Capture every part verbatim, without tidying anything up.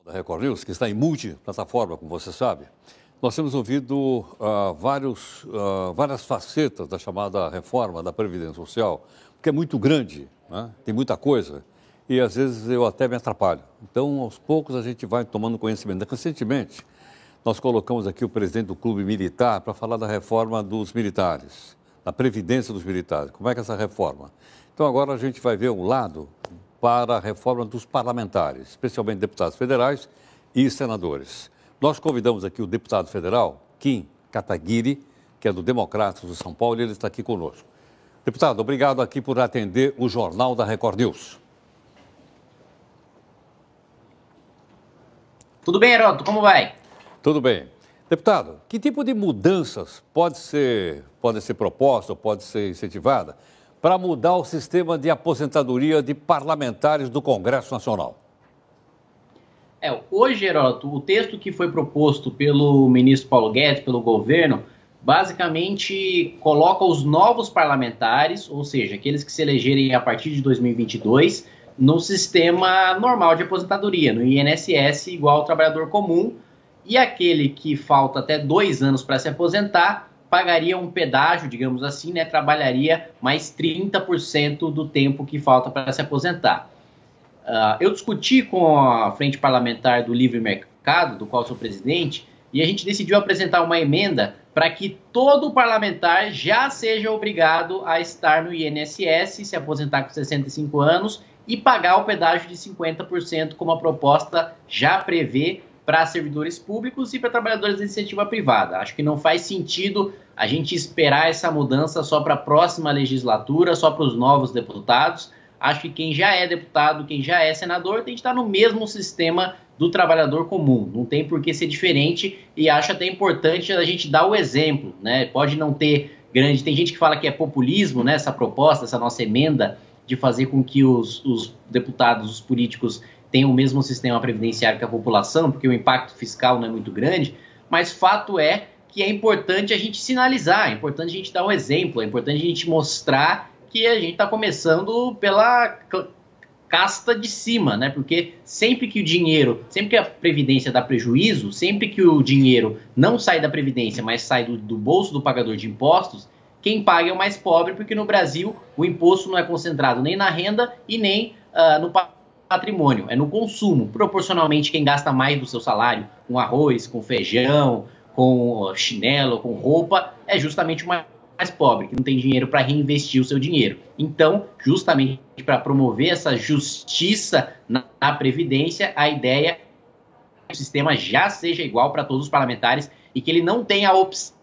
Da Record News, que está em multiplataforma, como você sabe, nós temos ouvido uh, vários, uh, várias facetas da chamada reforma da Previdência Social, que é muito grande, né? Tem muita coisa, e às vezes eu até me atrapalho. Então, aos poucos, a gente vai tomando conhecimento. Recentemente, nós colocamos aqui o presidente do Clube Militar para falar da reforma dos militares, da Previdência dos militares. Como é que é essa reforma? Então, agora a gente vai ver um lado para a reforma dos parlamentares, especialmente deputados federais e senadores. Nós convidamos aqui o deputado federal, Kim Kataguiri, que é do Democratas de São Paulo, e ele está aqui conosco. Deputado, obrigado aqui por atender o Jornal da Record News. Tudo bem, Heródoto? Como vai? Tudo bem. Deputado, que tipo de mudanças pode ser, pode ser proposta ou pode ser incentivada para mudar o sistema de aposentadoria de parlamentares do Congresso Nacional? É, hoje, Heródoto, o texto que foi proposto pelo ministro Paulo Guedes, pelo governo, basicamente coloca os novos parlamentares, ou seja, aqueles que se elegerem a partir de dois mil e vinte e dois, no sistema normal de aposentadoria, no I N S S, igual ao trabalhador comum, e aquele que falta até dois anos para se aposentar pagaria um pedágio, digamos assim, né, trabalharia mais trinta por cento do tempo que falta para se aposentar. Uh, eu discuti com a Frente Parlamentar do Livre Mercado, do qual sou presidente, e a gente decidiu apresentar uma emenda para que todo parlamentar já seja obrigado a estar no I N S S, se aposentar com sessenta e cinco anos e pagar o pedágio de cinquenta por cento, como a proposta já prevê para servidores públicos e para trabalhadores da iniciativa privada. Acho que não faz sentido a gente esperar essa mudança só para a próxima legislatura, só para os novos deputados. Acho que quem já é deputado, quem já é senador, tem que estar no mesmo sistema do trabalhador comum. Não tem por que ser diferente, e acho até importante a gente dar o exemplo, né? Pode não ter grande... Tem gente que fala que é populismo, né, essa proposta, essa nossa emenda de fazer com que os, os deputados, os políticos tenham o mesmo sistema previdenciário que a população, porque o impacto fiscal não é muito grande, mas fato é que é importante a gente sinalizar, é importante a gente dar um exemplo, é importante a gente mostrar que a gente está começando pela casta de cima, né? Porque sempre que o dinheiro, sempre que a Previdência dá prejuízo, sempre que o dinheiro não sai da Previdência, mas sai do, do bolso do pagador de impostos, quem paga é o mais pobre, porque no Brasil o imposto não é concentrado nem na renda e nem uh, no patrimônio, é no consumo. Proporcionalmente, quem gasta mais do seu salário com arroz, com feijão, com chinelo, com roupa, é justamente o mais mais pobre, que não tem dinheiro para reinvestir o seu dinheiro. Então, justamente para promover essa justiça na, na Previdência, a ideia é que o sistema já seja igual para todos os parlamentares e que ele não tenha a opção.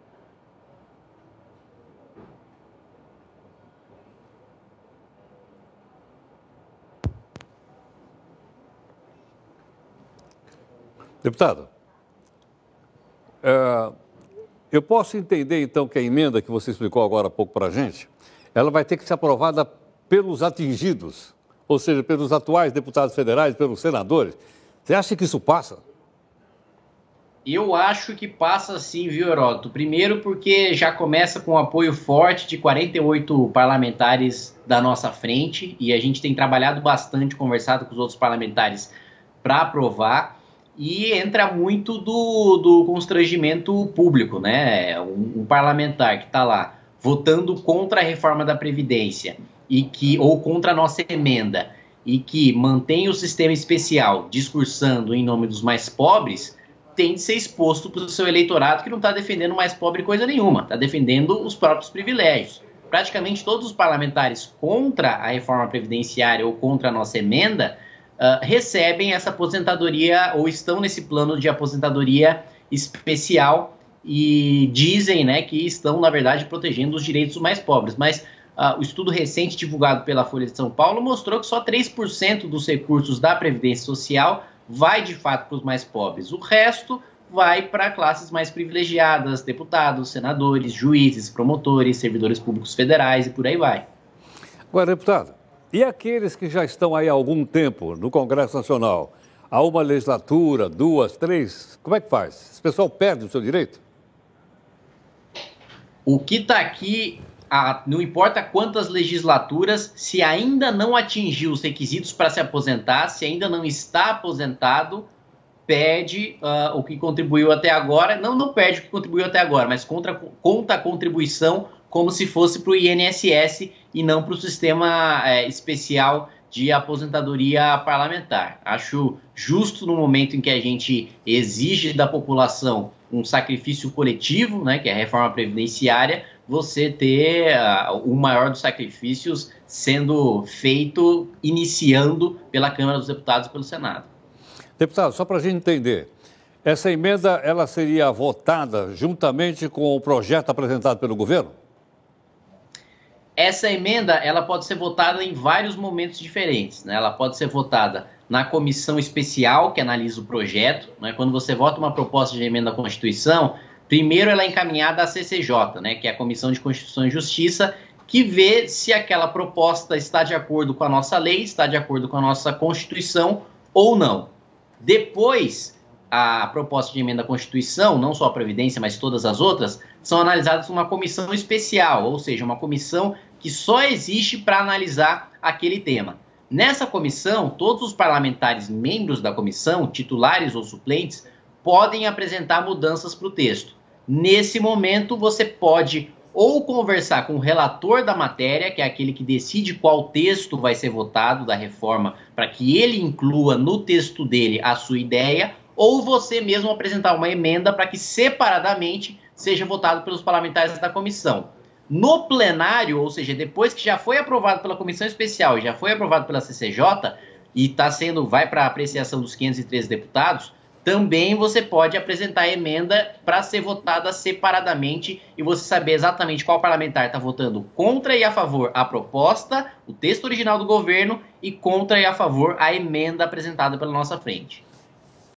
Deputado, uh... eu posso entender, então, que a emenda que você explicou agora há pouco para a gente, ela vai ter que ser aprovada pelos atingidos, ou seja, pelos atuais deputados federais, pelos senadores. Você acha que isso passa? Eu acho que passa sim, viu, Heródoto? Primeiro porque já começa com um apoio forte de quarenta e oito parlamentares da nossa frente, e a gente tem trabalhado bastante, conversado com os outros parlamentares para aprovar. E entra muito do, do constrangimento público, né? Um, um parlamentar que está lá votando contra a reforma da Previdência e que, ou contra a nossa emenda e que mantém o sistema especial discursando em nome dos mais pobres, tem de ser exposto para o seu eleitorado, que não está defendendo o mais pobre coisa nenhuma, está defendendo os próprios privilégios. Praticamente todos os parlamentares contra a reforma previdenciária ou contra a nossa emenda Uh, recebem essa aposentadoria ou estão nesse plano de aposentadoria especial e dizem, né, que estão, na verdade, protegendo os direitos dos mais pobres. Mas uh, o estudo recente divulgado pela Folha de São Paulo mostrou que só três por cento dos recursos da Previdência Social vai, de fato, para os mais pobres. O resto vai para classes mais privilegiadas, deputados, senadores, juízes, promotores, servidores públicos federais e por aí vai. Agora, deputado, e aqueles que já estão aí há algum tempo no Congresso Nacional, há uma legislatura, duas, três, como é que faz? Esse pessoal perde o seu direito? O que está aqui, a, não importa quantas legislaturas, se ainda não atingiu os requisitos para se aposentar, se ainda não está aposentado, perde uh, o que contribuiu até agora, não, não perde o que contribuiu até agora, mas contra, conta a contribuição como se fosse para o I N S S e não para o sistema é, especial de aposentadoria parlamentar. Acho justo no momento em que a gente exige da população um sacrifício coletivo, né, que é a reforma previdenciária, você ter uh, o maior dos sacrifícios sendo feito, iniciando pela Câmara dos Deputados e pelo Senado. Deputado, só para a gente entender, essa emenda ela seria votada juntamente com o projeto apresentado pelo governo? Essa emenda ela pode ser votada em vários momentos diferentes, né? Ela pode ser votada na comissão especial que analisa o projeto, né? Quando você vota uma proposta de emenda à Constituição, primeiro ela é encaminhada à C C J, né? Que é a Comissão de Constituição e Justiça, que vê se aquela proposta está de acordo com a nossa lei, está de acordo com a nossa Constituição ou não. Depois, a proposta de emenda à Constituição, não só a Previdência, mas todas as outras, são analisadas numa comissão especial, ou seja, uma comissão que só existe para analisar aquele tema. Nessa comissão, todos os parlamentares membros da comissão, titulares ou suplentes, podem apresentar mudanças para o texto. Nesse momento, você pode ou conversar com o relator da matéria, que é aquele que decide qual texto vai ser votado da reforma, para que ele inclua no texto dele a sua ideia, ou você mesmo apresentar uma emenda para que separadamente seja votado pelos parlamentares da comissão. No plenário, ou seja, depois que já foi aprovado pela comissão especial e já foi aprovado pela C C J e tá sendo, vai para a apreciação dos quinhentos e treze deputados, também você pode apresentar a emenda para ser votada separadamente e você saber exatamente qual parlamentar está votando contra e a favor a proposta, o texto original do governo, e contra e a favor a emenda apresentada pela nossa frente.